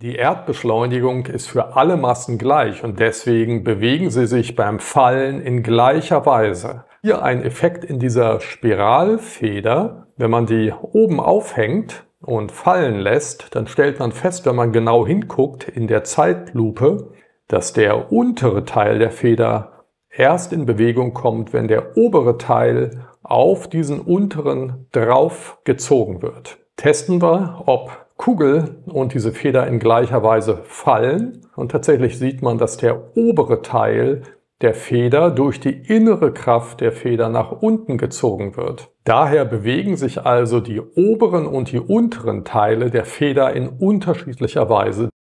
Die Erdbeschleunigung ist für alle Massen gleich und deswegen bewegen sie sich beim Fallen in gleicher Weise. Hier ein Effekt in dieser Spiralfeder. Wenn man die oben aufhängt und fallen lässt, dann stellt man fest, wenn man genau hinguckt in der Zeitlupe, dass der untere Teil der Feder erst in Bewegung kommt, wenn der obere Teil auf diesen unteren drauf gezogen wird. Testen wir, ob Kugel und diese Feder in gleicher Weise fallen. Und tatsächlich sieht man, dass der obere Teil der Feder durch die innere Kraft der Feder nach unten gezogen wird. Daher bewegen sich also die oberen und die unteren Teile der Feder in unterschiedlicher Weise.